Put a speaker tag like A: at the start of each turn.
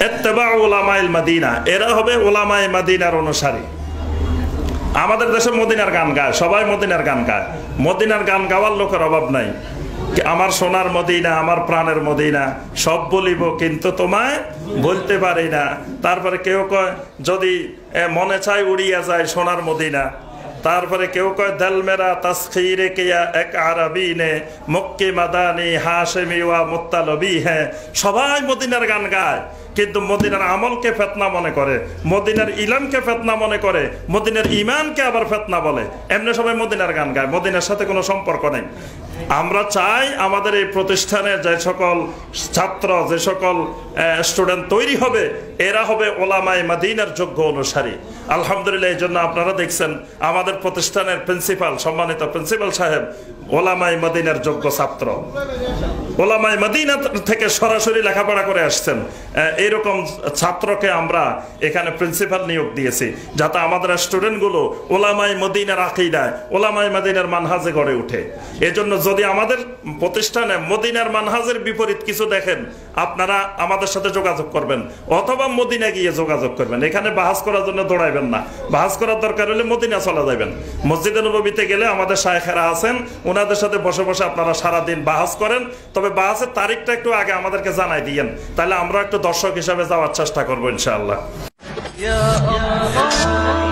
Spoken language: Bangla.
A: ইত্তিবাউ উলামাইল মাদিনা, এরা হবে উলামায়ে মাদিনার অনুসারী। আমাদের দেশে মদিনার গান গায়, সবাই মদিনার গান গায়, মদিনার গান গাওয়ার লোকের অভাব নাই। আমার সোনার মদিনা, আমার প্রাণের মদিনা, সব বলিব কিন্তু তোমায় বলতে পারি না। তারপরে কেউ কয় যদি মনে চায় উড়িয়া যায় সোনার মদিনা। তারপরে কেউ কয় দিল মেরা তসখীরে কিয়া এক আরবি নে, মক্কি মাদানি হাশেমি ওয়া মুত্তালবি হ্যাঁ। সবাই মদিনার গান গায়, কিন্তু মদিনার আমলকে ফেতনা মনে করে, মদিনার ইলমকে ফেতনা মনে করে, মদিনার ইমানকে আবার ফেতনা বলে। এমনি সবাই মদিনার গান গায়, মদিনার সাথে কোনো সম্পর্ক নেই। আমরা চাই আমাদের এই প্রতিষ্ঠানে যে সকল ছাত্র, যে সকল স্টুডেন্ট তৈরি হবে, এরা হবে উলামায়ে মাদিনার যোগ্য অনুসারী। আলহামদুলিল্লাহ, এই জন্য আপনারা দেখছেন আমাদের প্রতিষ্ঠানের প্রিন্সিপাল, সম্মানিত প্রিন্সিপাল সাহেব উলামায়ে মাদিনার যোগ্য ছাত্র, উলামায়ে মাদিনা থেকে সরাসরি লেখাপড়া করে আসছেন। এইরকম ছাত্রকে আমরা এখানে প্রিন্সিপাল নিয়োগ দিয়েছি, যাতে আমাদের স্টুডেন্টগুলো উলামায়ে মাদিনার আকীদায়, উলামায়ে মাদিনার মানহাজে গড়ে ওঠে। এজন্য যদি আমাদের প্রতিষ্ঠানে মদিনার মানহাজের বিপরীত কিছু দেখেন, আপনারা আমাদের সাথে যোগাযোগ করবেন, অথবা মদিনা গিয়ে যোগাযোগ করবেন। এখানে বাহাস করার জন্য দৌড়াইবেন না, বাহাস করার দরকার হলে মদিনা চলে যাবেন। মসজিদে নববীতে গেলে আমাদের শায়েখেরা আছেন, ওনাদের সাথে বসে বসে আপনারা সারাদিন বাহাস করেন। তবে বাহাসের তারিখটা একটু আগে আমাদেরকে জানাই দিয়েন, তাহলে আমরা একটু দর্শক হিসাবে যাওয়ার চেষ্টা করবো ইনশাআল্লাহ।